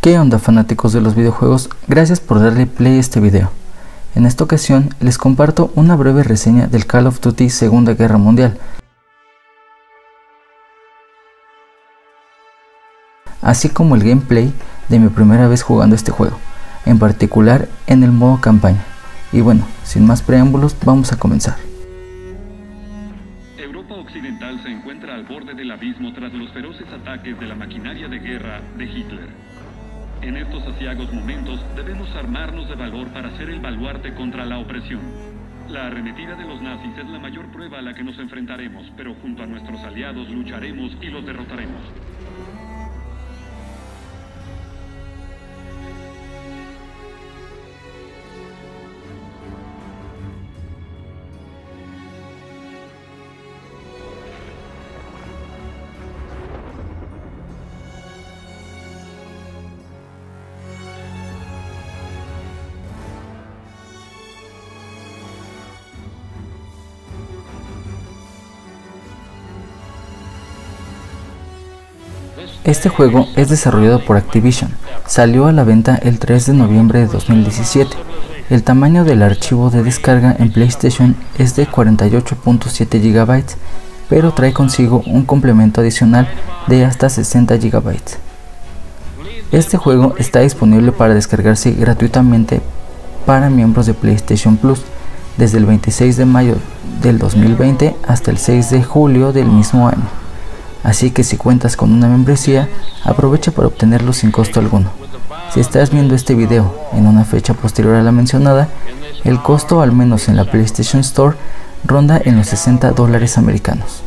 ¿Qué onda, fanáticos de los videojuegos? Gracias por darle play a este video. En esta ocasión les comparto una breve reseña del Call of Duty Segunda Guerra Mundial, así como el gameplay de mi primera vez jugando este juego, en particular en el modo campaña. Y bueno, sin más preámbulos, vamos a comenzar. Europa Occidental se encuentra al borde del abismo tras los feroces ataques de la maquinaria de guerra de Hitler. En estos aciagos momentos debemos armarnos de valor para ser el baluarte contra la opresión. La arremetida de los nazis es la mayor prueba a la que nos enfrentaremos, pero junto a nuestros aliados lucharemos y los derrotaremos. Este juego es desarrollado por Activision, salió a la venta el 3 de noviembre de 2017. El tamaño del archivo de descarga en PlayStation es de 48.7 GB, pero trae consigo un complemento adicional de hasta 60 GB. Este juego está disponible para descargarse gratuitamente para miembros de PlayStation Plus desde el 26 de mayo del 2020 hasta el 6 de julio del mismo año. Así que si cuentas con una membresía, aprovecha para obtenerlo sin costo alguno. Si estás viendo este video en una fecha posterior a la mencionada, el costo, al menos en la PlayStation Store, ronda en los $60 americanos.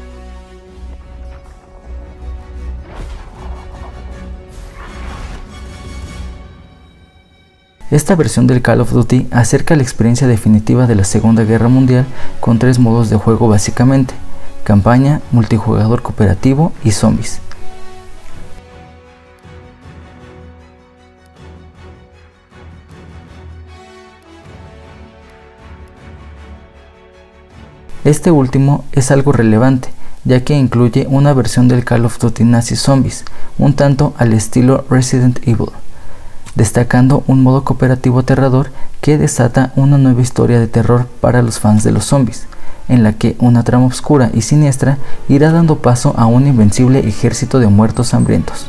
Esta versión del Call of Duty acerca la experiencia definitiva de la Segunda Guerra Mundial con 3 modos de juego básicamente: campaña, multijugador cooperativo y zombies. Este último es algo relevante, ya que incluye una versión del Call of Duty Nazi Zombies, un tanto al estilo Resident Evil, destacando un modo cooperativo aterrador que desata una nueva historia de terror para los fans de los zombies, en la que una trama oscura y siniestra irá dando paso a un invencible ejército de muertos hambrientos.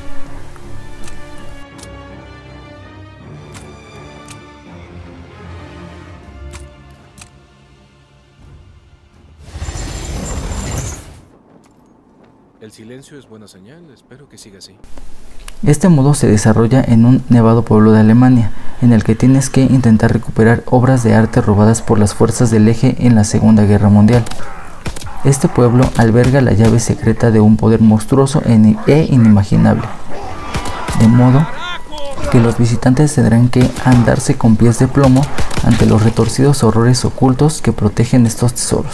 El silencio es buena señal, espero que siga así. Este modo se desarrolla en un nevado pueblo de Alemania, en el que tienes que intentar recuperar obras de arte robadas por las fuerzas del Eje en la Segunda Guerra Mundial. Este pueblo alberga la llave secreta de un poder monstruoso e inimaginable, de modo que los visitantes tendrán que andarse con pies de plomo ante los retorcidos horrores ocultos que protegen estos tesoros.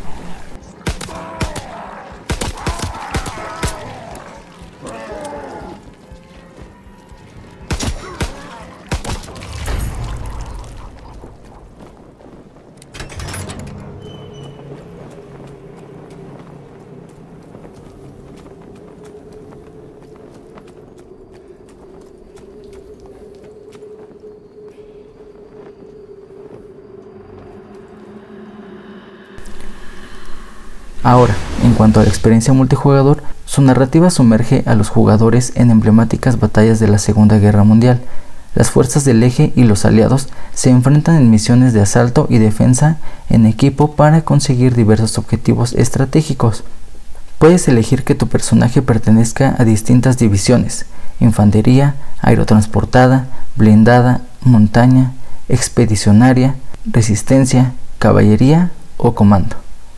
Ahora, en cuanto a la experiencia multijugador, su narrativa sumerge a los jugadores en emblemáticas batallas de la Segunda Guerra Mundial. Las fuerzas del Eje y los aliados se enfrentan en misiones de asalto y defensa en equipo para conseguir diversos objetivos estratégicos. Puedes elegir que tu personaje pertenezca a distintas divisiones: infantería, aerotransportada, blindada, montaña, expedicionaria, resistencia, caballería o comando.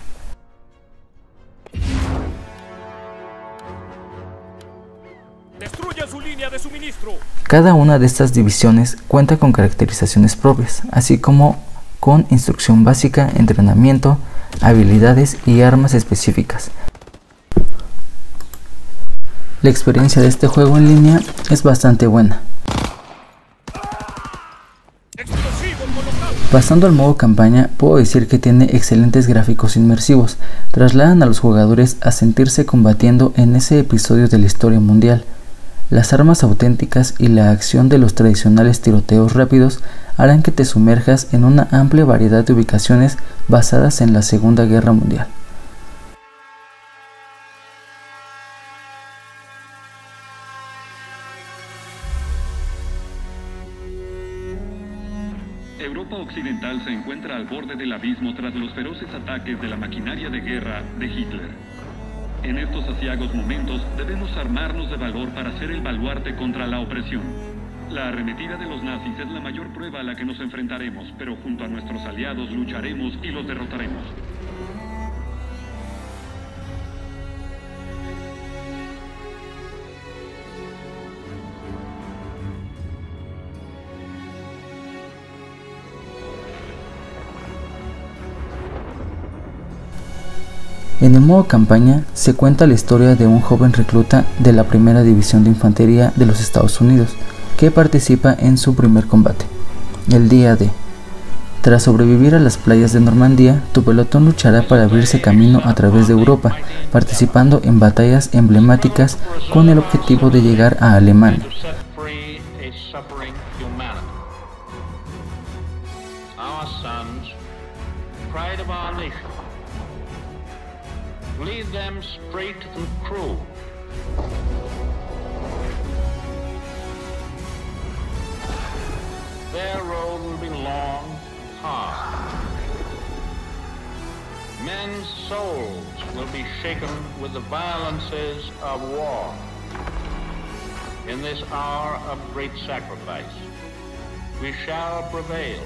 ¡Destruyan su línea de suministro! Cada una de estas divisiones cuenta con caracterizaciones propias, así como con instrucción básica, entrenamiento, habilidades y armas específicas. La experiencia de este juego en línea es bastante buena. Pasando al modo campaña, puedo decir que tiene excelentes gráficos inmersivos, trasladan a los jugadores a sentirse combatiendo en ese episodio de la historia mundial. Las armas auténticas y la acción de los tradicionales tiroteos rápidos harán que te sumerjas en una amplia variedad de ubicaciones basadas en la Segunda Guerra Mundial. Europa Occidental se encuentra al borde del abismo tras los feroces ataques de la maquinaria de guerra de Hitler. En estos aciagos momentos debemos armarnos de valor para ser el baluarte contra la opresión. La arremetida de los nazis es la mayor prueba a la que nos enfrentaremos, pero junto a nuestros aliados lucharemos y los derrotaremos. En el modo campaña se cuenta la historia de un joven recluta de la Primera División de Infantería de los Estados Unidos que participa en su primer combate, el día D. Tras sobrevivir a las playas de Normandía, tu pelotón luchará para abrirse camino a través de Europa, participando en batallas emblemáticas con el objetivo de llegar a Alemania. Lead them straight and true. Their road will be long and hard. Men's souls will be shaken with the violences of war. In this hour of great sacrifice, we shall prevail.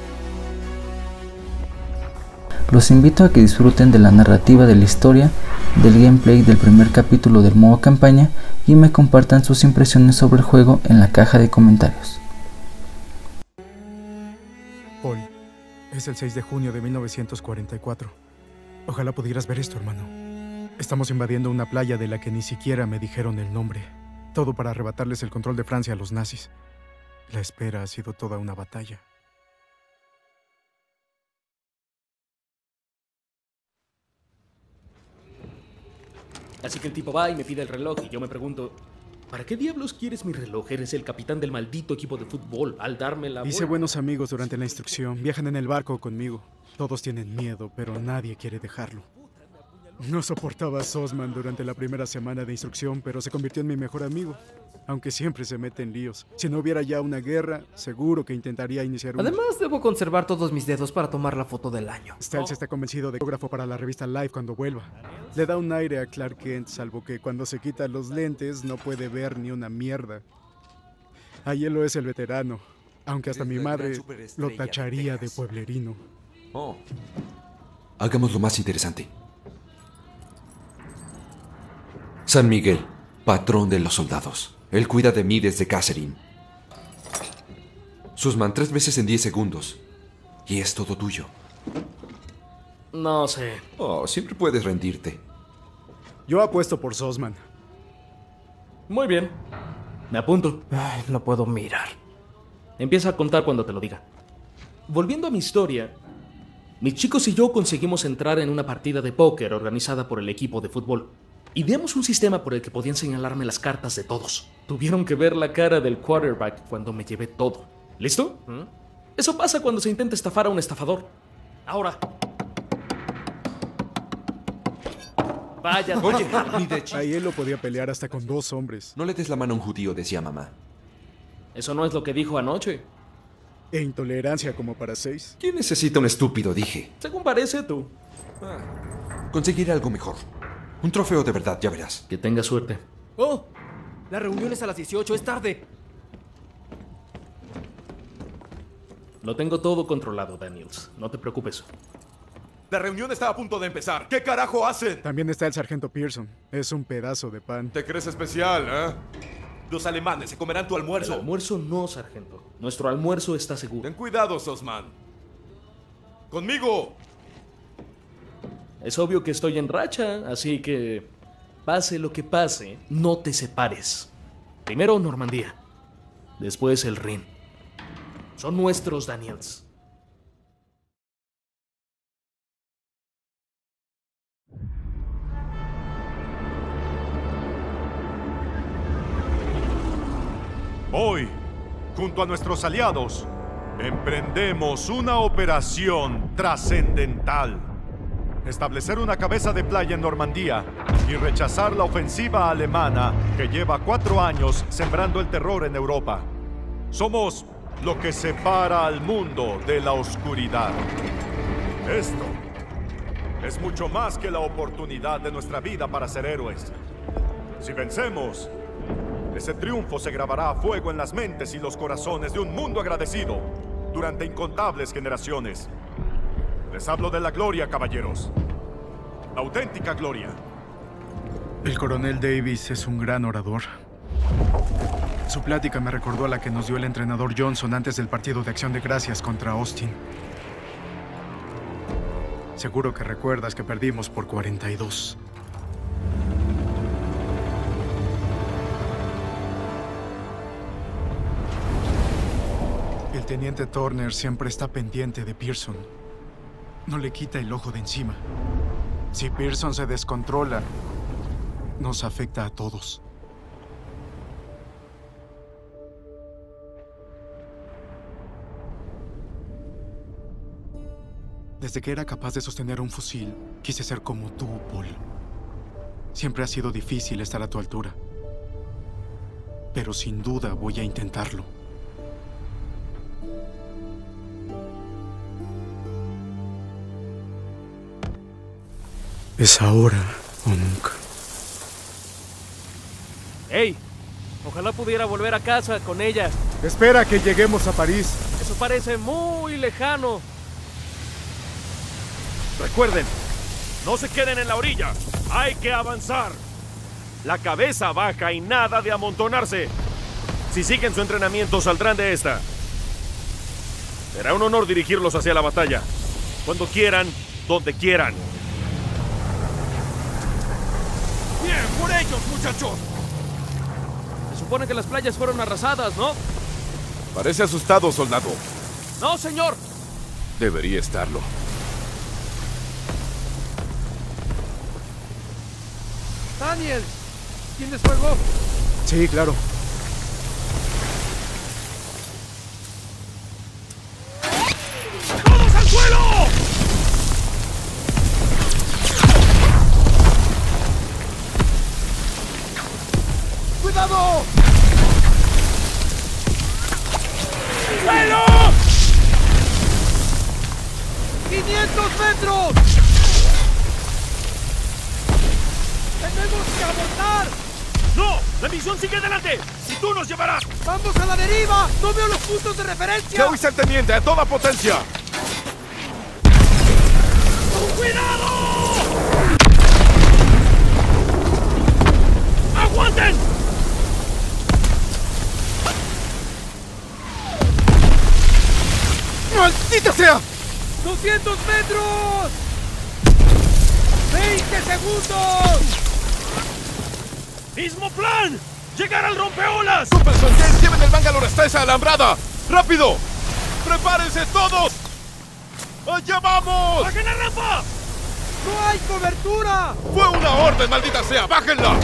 Los invito a que disfruten de la narrativa de la historia, del gameplay del primer capítulo del modo campaña y me compartan sus impresiones sobre el juego en la caja de comentarios. Paul, es el 6 de junio de 1944. Ojalá pudieras ver esto, hermano. Estamos invadiendo una playa de la que ni siquiera me dijeron el nombre. Todo para arrebatarles el control de Francia a los nazis. La espera ha sido toda una batalla. Así que el tipo va y me pide el reloj y yo me pregunto, ¿para qué diablos quieres mi reloj? Eres el capitán del maldito equipo de fútbol. Al darme la Hice buenos amigos durante la instrucción. Viajan en el barco conmigo. Todos tienen miedo, pero nadie quiere dejarlo. No soportaba a Sosman durante la primera semana de instrucción, pero se convirtió en mi mejor amigo. Aunque siempre se mete en líos. Si no hubiera ya una guerra, seguro que intentaría iniciar una. Además, debo conservar todos mis dedos para tomar la foto del año. Styles está convencido de fotógrafo para la revista Life cuando vuelva. Le da un aire a Clark Kent, salvo que cuando se quita los lentes no puede ver ni una mierda. Aiello es el veterano, aunque hasta mi madre lo tacharía de pueblerino. Oh. Hagamos lo más interesante. San Miguel, patrón de los soldados. Él cuida de mí desde Catherine. Sosman 3 veces en 10 segundos. Y es todo tuyo. No sé. Oh, siempre puedes rendirte. Yo apuesto por Sosman. Muy bien. Me apunto. Ay, no puedo mirar. Empieza a contar cuando te lo diga. Volviendo a mi historia, mis chicos y yo conseguimos entrar en una partida de póker organizada por el equipo de fútbol. Ideamos un sistema por el que podían señalarme las cartas de todos. Tuvieron que ver la cara del quarterback cuando me llevé todo. ¿Listo? Eso pasa cuando se intenta estafar a un estafador. Ahora. Vaya. Oye, ni de chiste. Aiello podía pelear hasta con 2 hombres. No le des la mano a un judío, decía mamá. Eso no es lo que dijo anoche. E intolerancia como para 6. ¿Quién necesita un estúpido? Dije. Según parece tú. Conseguiré algo mejor. Un trofeo de verdad, ya verás. Que tenga suerte. ¡Oh! La reunión es a las 18, es tarde. Lo tengo todo controlado, Daniels. No te preocupes. La reunión está a punto de empezar. ¿Qué carajo hacen? También está el sargento Pearson. Es un pedazo de pan. ¿Te crees especial, eh? Los alemanes se comerán tu El almuerzo. almuerzo no, sargento. Nuestro almuerzo está seguro. Ten cuidado, Sosman. ¡Conmigo! Es obvio que estoy en racha, así que pase lo que pase, no te separes. Primero Normandía, después el Rin. Son nuestros, Daniels. Hoy, junto a nuestros aliados, emprendemos una operación trascendental. Establecer una cabeza de playa en Normandía y rechazar la ofensiva alemana que lleva 4 años sembrando el terror en Europa. Somos lo que separa al mundo de la oscuridad. Esto es mucho más que la oportunidad de nuestra vida para ser héroes. Si vencemos, ese triunfo se grabará a fuego en las mentes y los corazones de un mundo agradecido durante incontables generaciones. Les hablo de la gloria, caballeros. La auténtica gloria. El coronel Davis es un gran orador. Su plática me recordó a la que nos dio el entrenador Johnson antes del partido de Acción de Gracias contra Austin. Seguro que recuerdas que perdimos por 42. El teniente Turner siempre está pendiente de Pearson. No le quita el ojo de encima. Si Pearson se descontrola, nos afecta a todos. Desde que era capaz de sostener un fusil, quise ser como tú, Paul. Siempre ha sido difícil estar a tu altura. Pero sin duda voy a intentarlo. Es ahora o nunca. ¡Hey! Ojalá pudiera volver a casa con ella. Espera que lleguemos a París. Eso parece muy lejano. Recuerden, no se queden en la orilla. Hay que avanzar. La cabeza baja y nada de amontonarse. Si siguen su entrenamiento, saldrán de esta. Será un honor dirigirlos hacia la batalla. Cuando quieran, donde quieran. ¡Bien, por ellos, muchachos! Se supone que las playas fueron arrasadas, ¿no? Parece asustado, soldado. ¡No, señor! Debería estarlo. Daniel, ¿tienes fuego? Sí, claro. ¡Todos al suelo! ¡Cuidado! ¡Suelo! ¡500 metros! ¡Tenemos que abortar! ¡No! ¡La misión sigue adelante! ¡Y tú nos llevarás! ¡Vamos a la deriva! ¡No veo los puntos de referencia! ¡Joey el teniente a toda potencia! ¡Cuidado! ¡Aguanten! ¡Maldita sea! ¡200 metros! ¡20 segundos! ¡Mismo plan! ¡Llegar al rompeolas! ¡Superson, James, lleven el Bangalore hasta esa alambrada! ¡Rápido! ¡Prepárense todos! ¡Allá vamos! ¡Bajen la rampa! ¡No hay cobertura! ¡Fue una orden, maldita sea! ¡Bájenla!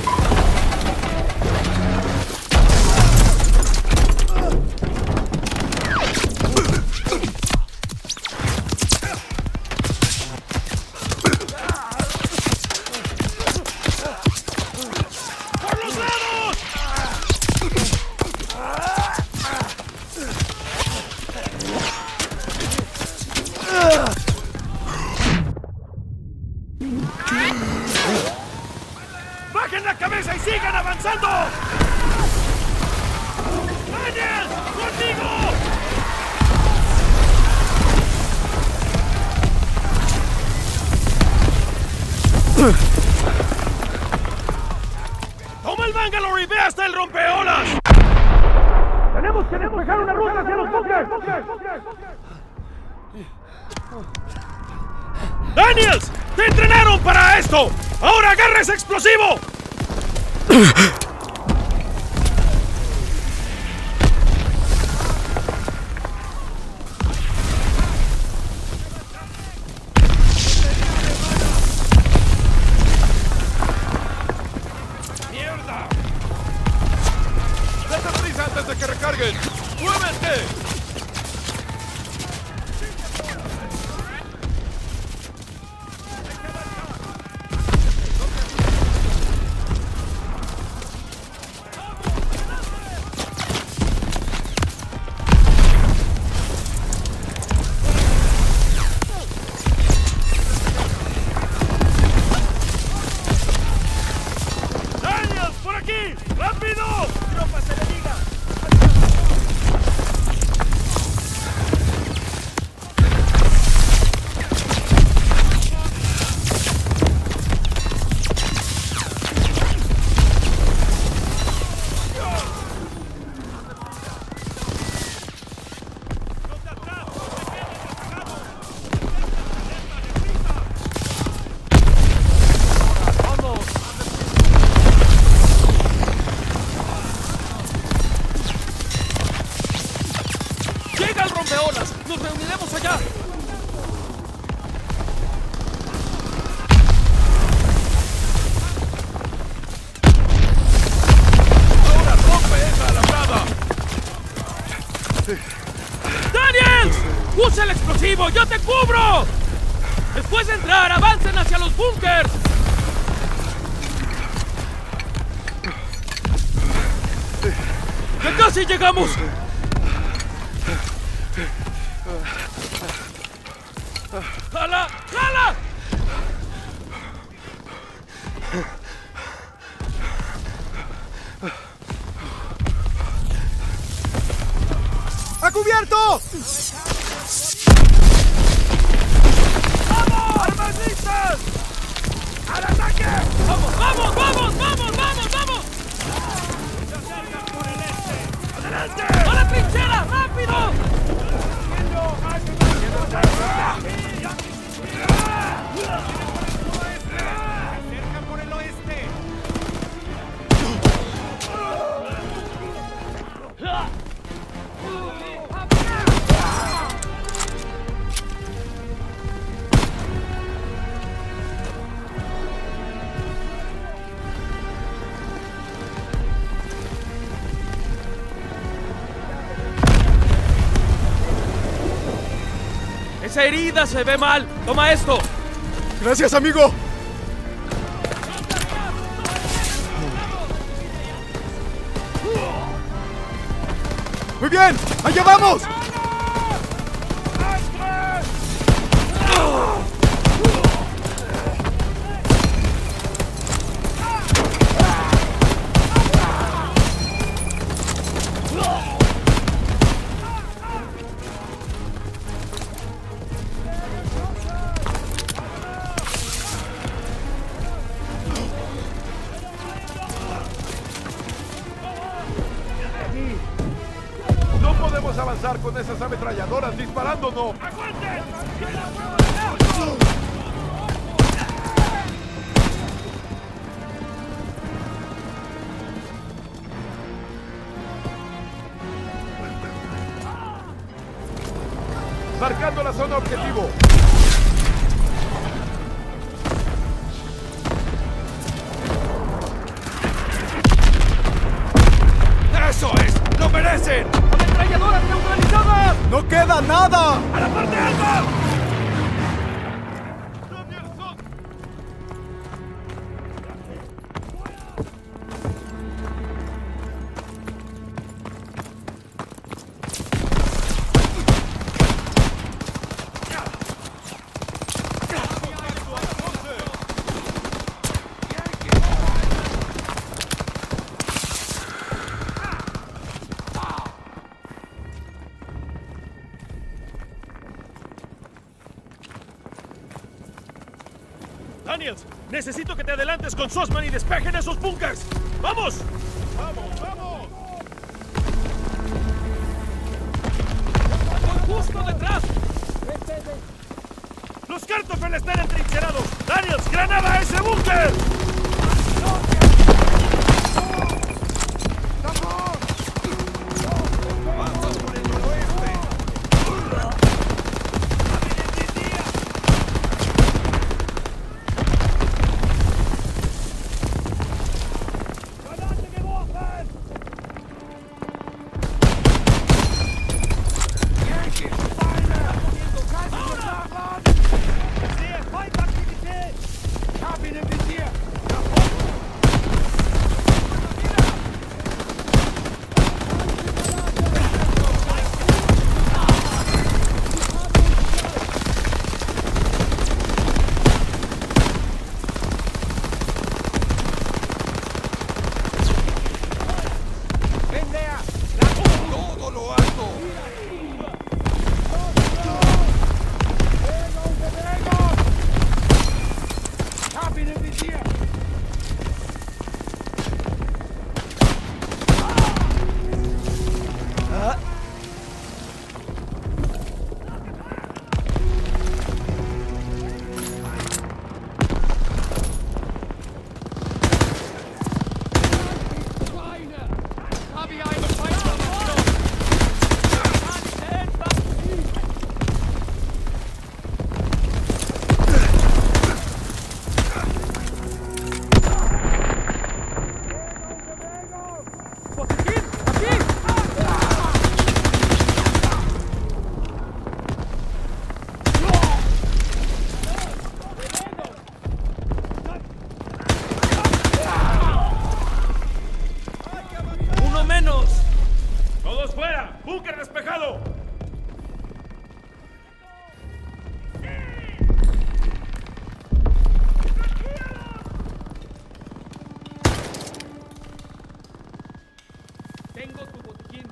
¡Bajen la cabeza y sigan avanzando! ¡Daniel! ¡Conmigo! ¡Toma el Bangalore y ve hasta el rompeolas! ¡Tenemos que despejar una ruta hacia los buques! ¡Daniels! ¡Te entrenaron para esto! ¡Ahora agarra ese explosivo! ¡Mierda! ¡Date prisa antes de ataquen! ¡Muévete! ¡Usa el explosivo! ¡Yo te cubro! Después de entrar, avancen hacia los búnkers. ¡Ya casi llegamos! ¡Jala! ¡Jala! ¡A cubierto! ¡Vamos! ¡Armas listas! ¡Al ataque! ¡Vamos, vamos, vamos, vamos, vamos, vamos! ¡Adelante! ¡A la trinchera! ¡Rápido! ¡Cerca por el oeste! ¡Esa herida se ve mal! ¡Toma esto! ¡Gracias, amigo! ¡Muy bien! ¡Allá vamos! Avanzar con esas ametralladoras disparándonos. ¡Aguanten! Marcando la zona objetivo. ¡Eso es! ¡Lo merecen! ¡Ametralladoras neutralizadas! ¡No queda nada! ¡A la parte alta! Daniels, necesito que te adelantes con Sussman y despejen esos búnkers. ¡Vamos! ¡Vamos, vamos! ¡Estoy justo detrás! ¡Los Kartoffel están entrincherados! ¡Daniels, granada a ese búnker! ¡Búnker despejado! Tengo tu botiquín.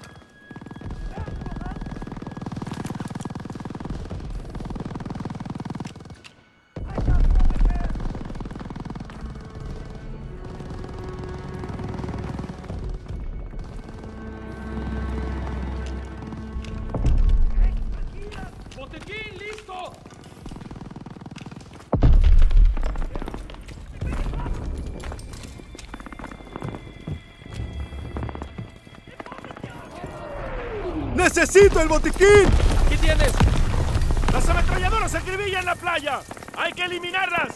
¡Botiquín listo! ¡Necesito el botiquín! ¿Qué tienes? ¡Las ametralladoras se acribillan en la playa! ¡Hay que eliminarlas!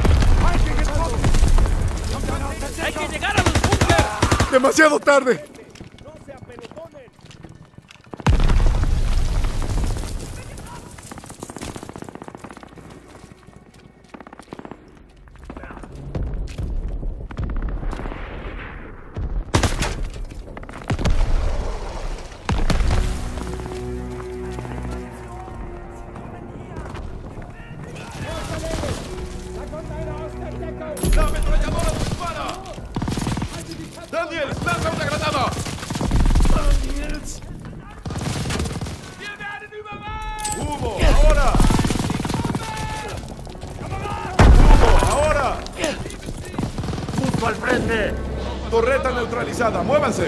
¡Hay que llegar a los búnkers! ¡Demasiado tarde! ¡No se apelotonen! ¡La ametralladora dispara! ¡Daniels, lanza una granada! ¡Daniels! ¡Humo! ¡Ahora! ¡Humo! ¡Ahora! ¡Justo al frente! Torreta neutralizada, muévanse.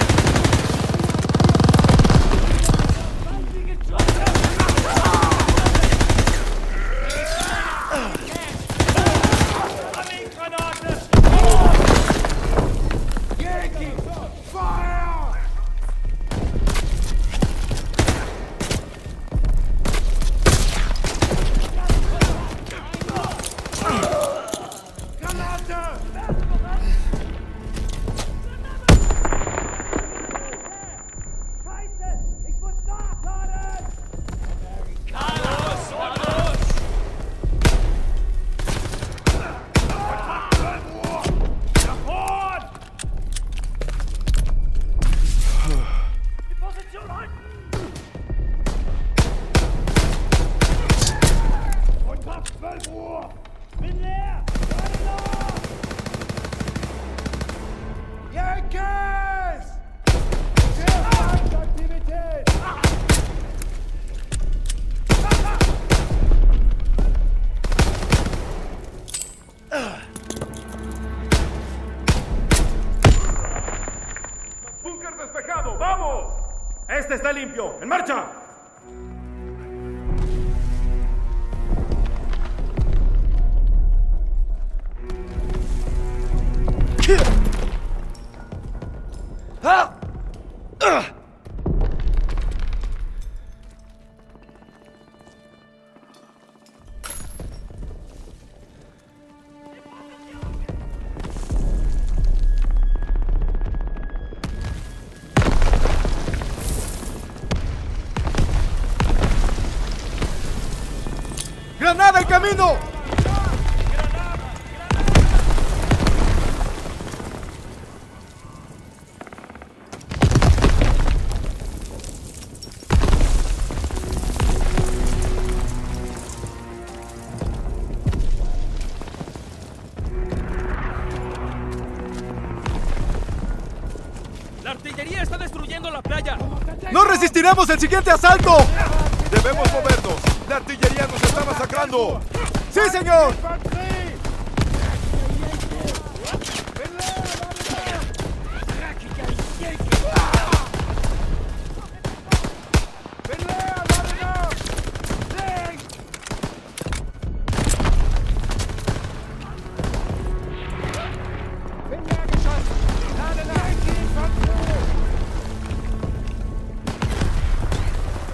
¡Búnker despejado! ¡Vamos! ¡Este está limpio! ¡En marcha! ¡Granada en camino! ¡La artillería está destruyendo la playa! ¡No resistiremos el siguiente asalto! Debemos movernos. La artillería nos está masacrando. ¡Sí, señor!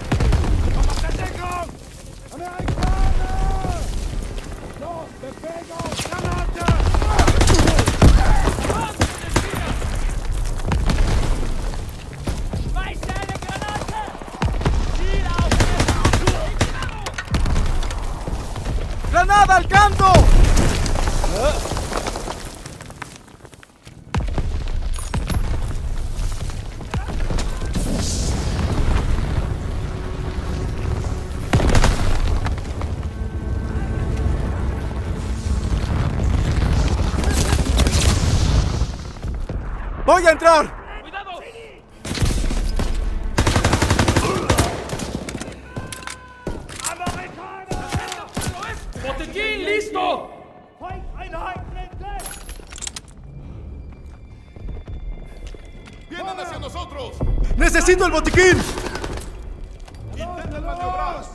¡Los despega! ¡Voy a entrar! ¡Botiquín listo! ¡Vienen hacia nosotros! ¡Necesito el botiquín! ¡Intenten maniobrar!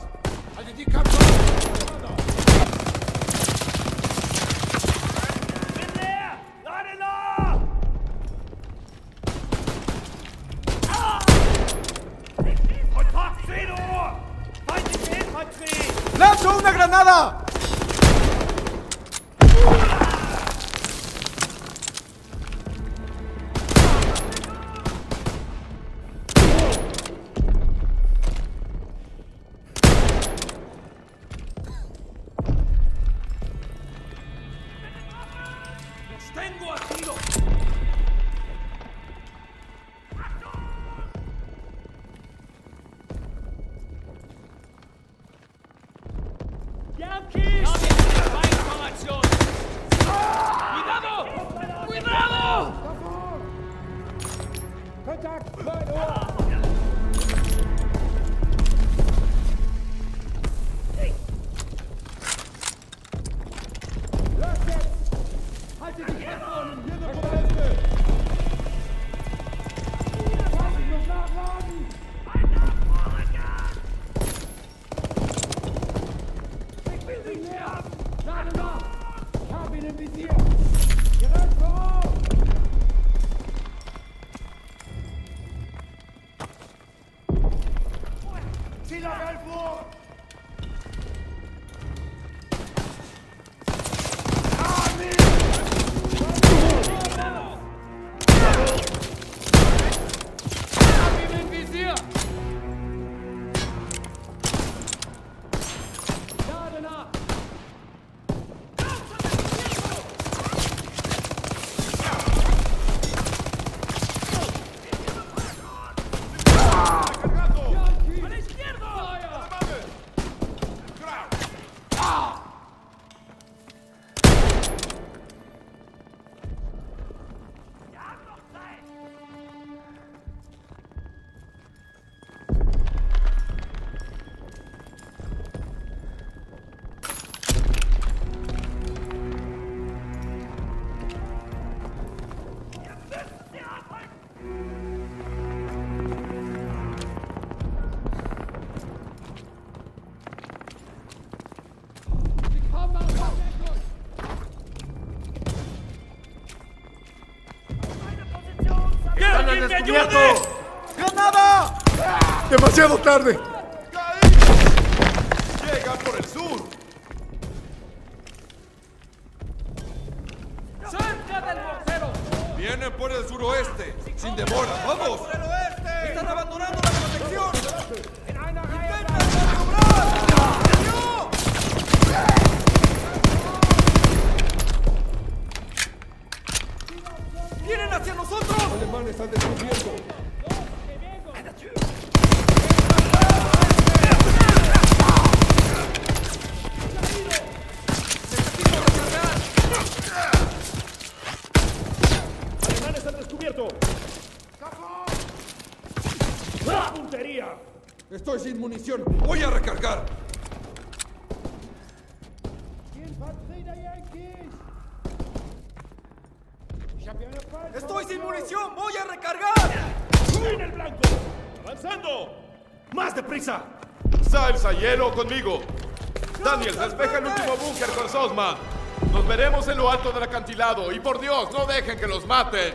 ¡Lanzo una granada! ¡Los tengo a tiro! ¡Yankees! ¡Con acción! ¡Cuidado! ¡Cuidado! ¡Descubierto! ¡Granada! ¡Demasiado tarde! ¡Llegan por el sur! ¡Cerca del mortero! Vienen por el suroeste, sin demora, ¡vamos! ¡Por el oeste! ¡Están abandonando la protección! ¡Vienen hacia nosotros! Los alemanes están descubriendo. ¡Alemanes han descubierto! ¡La puntería! Estoy sin munición. Voy a recargar. ¡Estoy sin munición! ¡Voy a recargar! ¡En el blanco! ¡Avanzando! ¡Más deprisa! ¡Salsa hielo conmigo! Daniels, despeja el último búnker con Sosman. Nos veremos en lo alto del acantilado y por Dios, no dejen que los maten.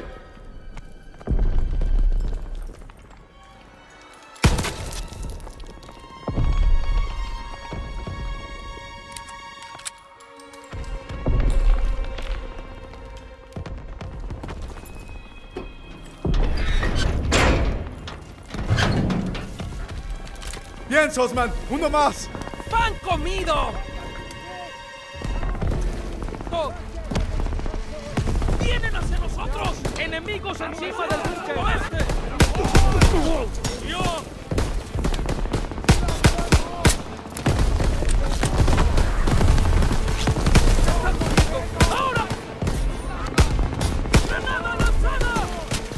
Bien, Sosman, uno más. ¡Pan comido! ¡Vienen hacia nosotros! ¡Enemigos encima del búnker oeste! ¡Dios! ¡Ahora! ¡Granada lanzada!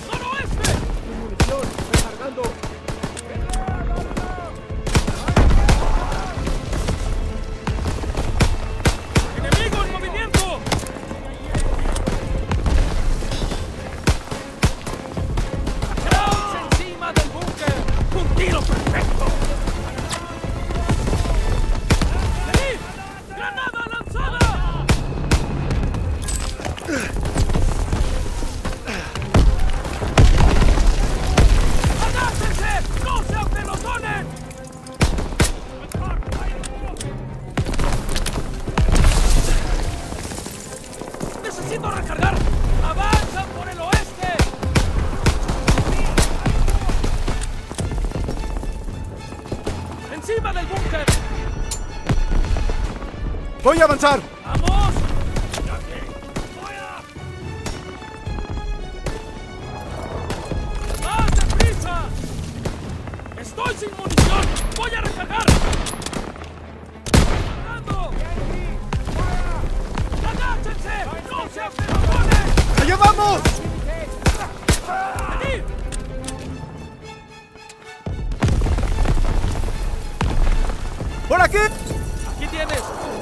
¡Voy a avanzar! ¡Vamos! ¡Más deprisa! ¡Estoy sin munición! ¡Voy a recargar! ¡Cargando! ¡Agáchense! ¡No se aferrones! ¡Allá vamos! ¡Aquí! ¡Por aquí! ¡Aquí tienes!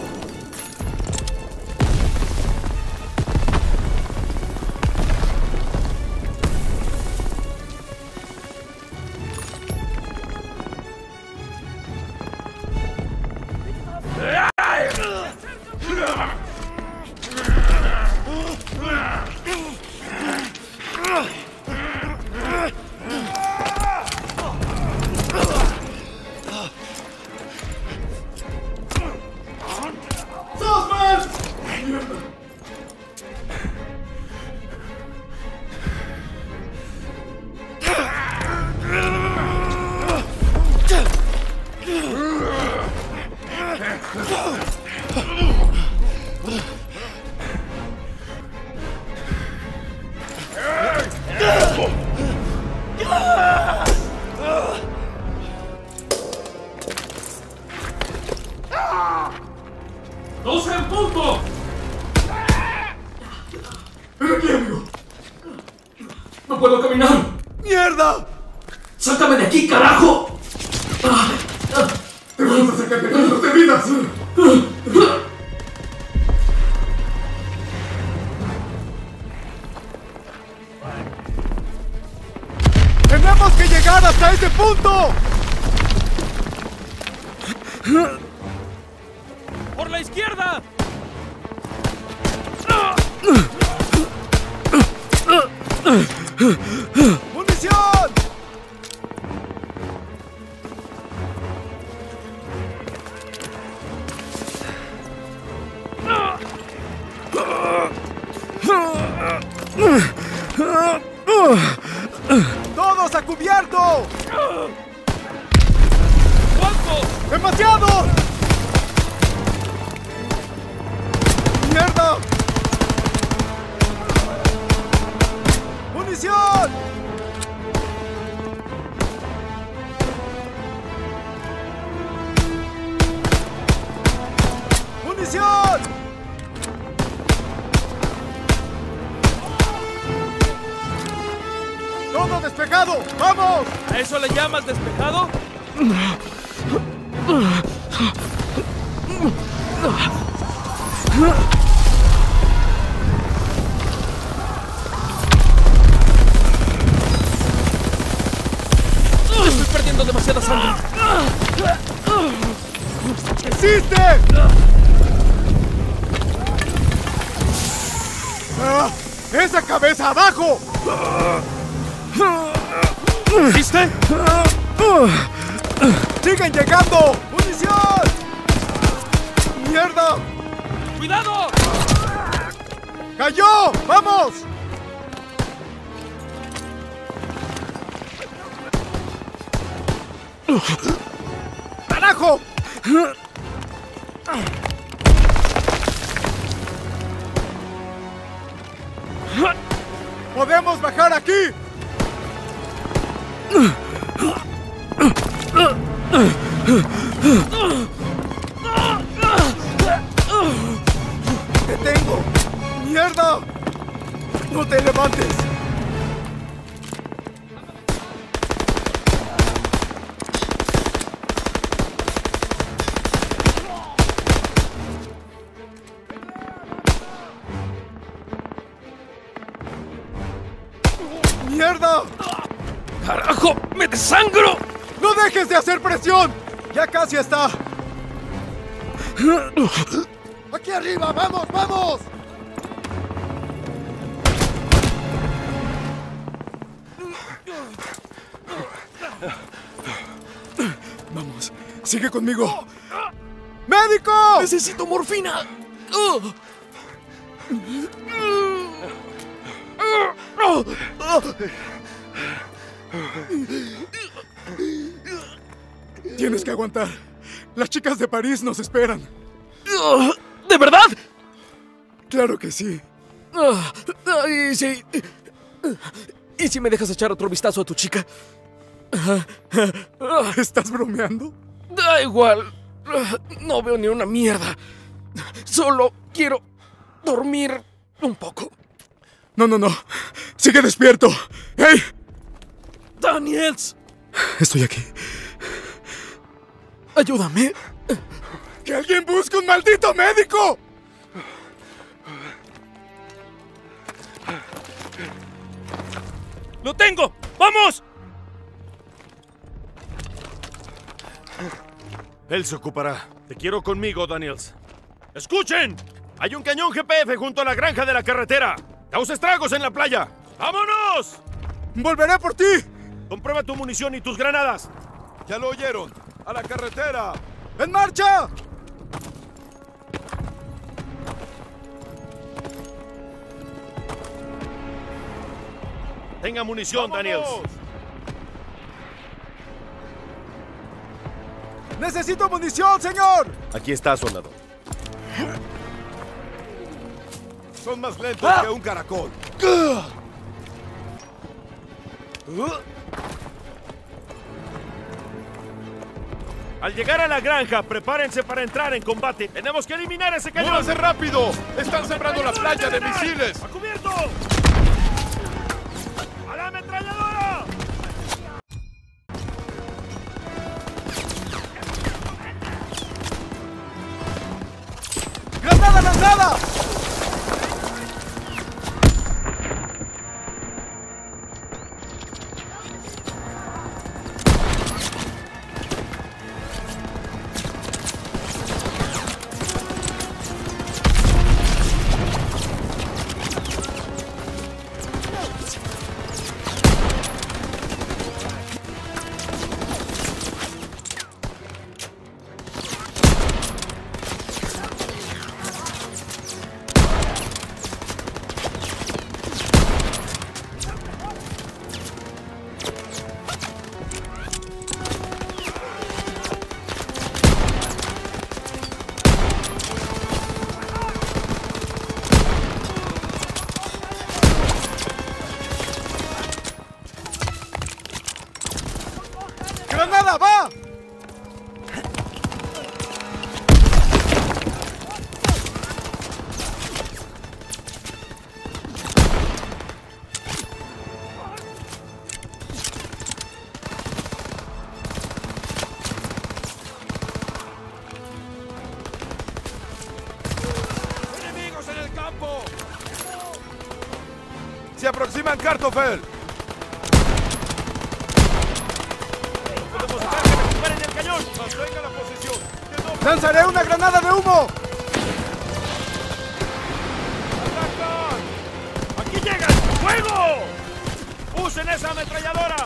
¡12 en punto! ¡Ven aquí, amigo! ¡No puedo caminar! ¡Mierda! ¡Sácame de aquí, carajo! ¡Te vamos a sacar de aquí, no te vidas! ¡Tenemos que llegar hasta ese punto! ¡Por la izquierda! ¡Munición! ¡Todos a cubierto! ¿Cuántos? ¡Demasiados! ¡Mierda! ¡Munición! ¡Munición! ¡Todo despejado! ¡Vamos! ¿A eso le llamas despejado? Estoy perdiendo demasiada sangre. ¡Existe! ¡Esa cabeza abajo! ¿Viste? ¡Siguen llegando! ¡Munición! ¡Mierda! ¡Cuidado! ¡Cayó! ¡Vamos! ¡Carajo! ¡Podemos bajar aquí! ¡Te tengo! ¡Mierda! ¡No te levantes! ¡Mierda! ¡Carajo! ¡Me desangro! ¡No dejes de hacer presión! ¡Ya casi está! ¡Aquí arriba! ¡Vamos, vamos! Vamos, sigue conmigo. ¡Médico! ¡Necesito morfina! Tienes que aguantar. Las chicas de París nos esperan. Claro que sí. ¿Y si me dejas echar otro vistazo a tu chica? ¿Estás bromeando? Da igual. No veo ni una mierda. Solo quiero dormir un poco. No. Sigue despierto. ¡Hey! ¡Daniels! Estoy aquí. Ayúdame. ¡Que alguien busque un maldito médico! ¡Lo tengo! ¡Vamos! Él se ocupará. Te quiero conmigo, Daniels. ¡Escuchen! Hay un cañón GPF junto a la granja de la carretera. Causa estragos en la playa. ¡Vámonos! ¡Volveré por ti! Comprueba tu munición y tus granadas. Ya lo oyeron. ¡A la carretera! ¡En marcha! Tenga munición, Daniels. ¡Necesito munición, señor! Aquí está, soldado. Son más lentos que un caracol. Al llegar a la granja, prepárense para entrar en combate. Tenemos que eliminar ese cañón. ¡Múvanse rápido! ¡Están sembrando la playa de misiles! ¡A cubierto! ¡A la ametralladora! ¡Granada lanzada! ¡Granada, va! ¡Enemigos en el campo! ¡Se aproximan, Kartoffel! ¡Podemos dejar que recuperen el cañón! ¡Mantenga la posición! ¡Que no ¡Lanzaré una granada de humo! ¡Atacan! ¡Aquí llegan! ¡Fuego! ¡Usen esa ametralladora!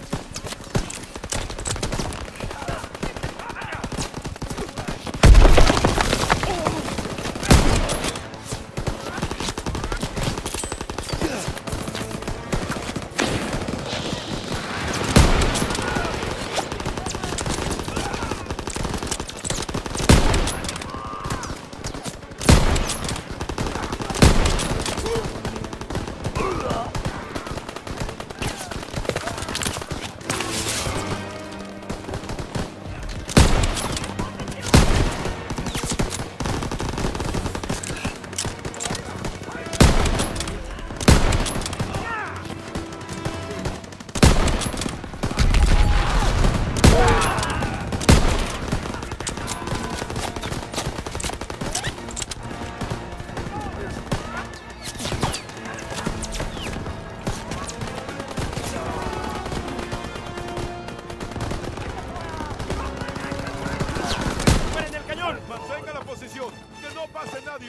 Mantenga la posición. Que no pase nadie.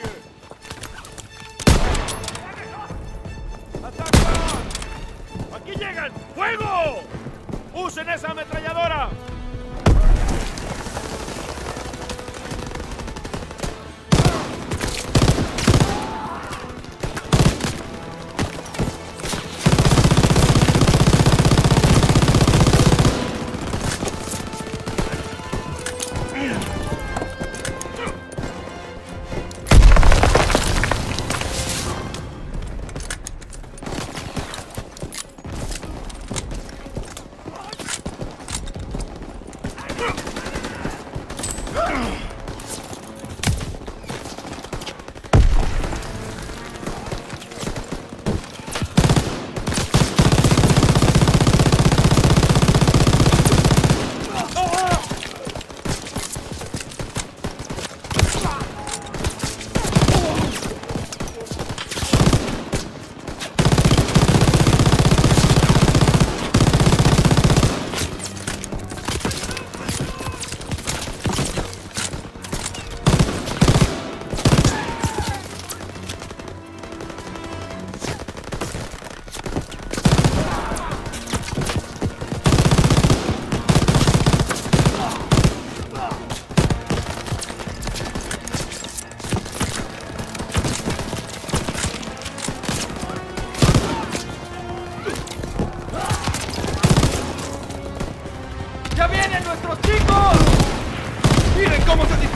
¡Atacan! ¡Aquí llegan! ¡Fuego! ¡Usen esa ametralladora!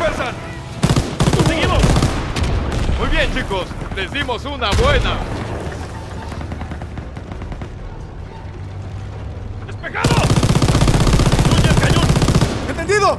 dispersan! ¡Seguimos! Muy bien, chicos. Les dimos una buena. ¡Despejado! ¡Destruye el cañón! ¡Entendido!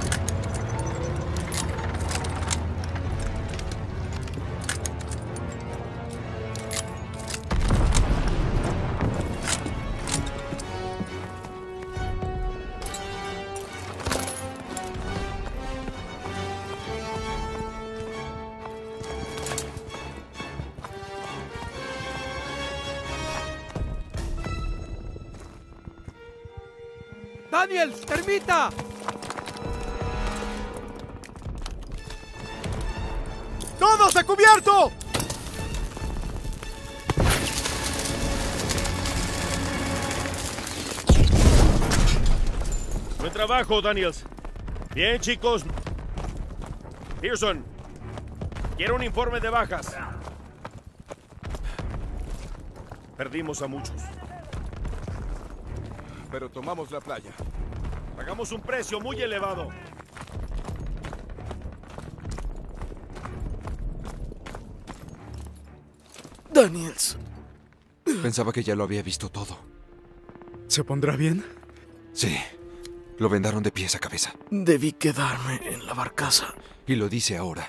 ¡Daniels, termita! ¡Todos a cubierto! Buen trabajo, Daniels. Bien, chicos. Pearson, quiero un informe de bajas. Perdimos a muchos. Pero tomamos la playa. Pagamos un precio muy elevado. Daniels. Pensaba que ya lo había visto todo. ¿Se pondrá bien? Sí. Lo vendaron de pies a cabeza. Debí quedarme en la barcaza. Y lo dice ahora.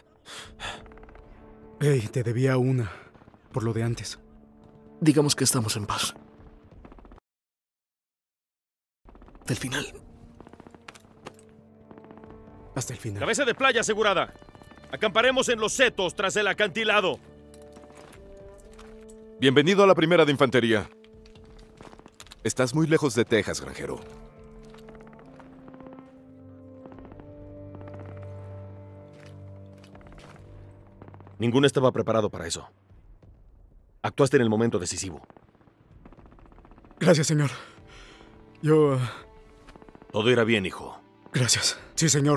Hey, te debía una. Por lo de antes. Digamos que estamos en paz. Hasta el final. Hasta el final. Cabeza de playa asegurada. Acamparemos en los setos tras el acantilado. Bienvenido a la primera de infantería. Estás muy lejos de Texas, granjero. Ninguno estaba preparado para eso. Actuaste en el momento decisivo. Gracias, señor. Yo... Todo irá bien, hijo. Gracias. Sí, señor.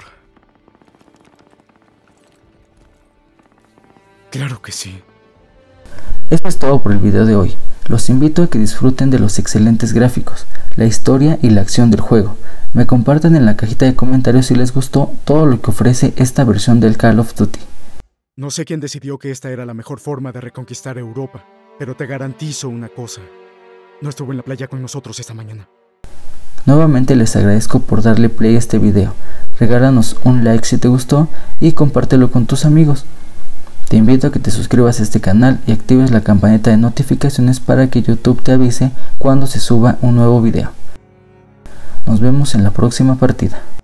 Claro que sí. Esto es todo por el video de hoy. Los invito a que disfruten de los excelentes gráficos, la historia y la acción del juego. Me compartan en la cajita de comentarios si les gustó todo lo que ofrece esta versión del Call of Duty. No sé quién decidió que esta era la mejor forma de reconquistar Europa, pero te garantizo una cosa. No estuvo en la playa con nosotros esta mañana. Nuevamente les agradezco por darle play a este video. Regálanos un like si te gustó y compártelo con tus amigos. Te invito a que te suscribas a este canal y actives la campanita de notificaciones para que YouTube te avise cuando se suba un nuevo video. Nos vemos en la próxima partida.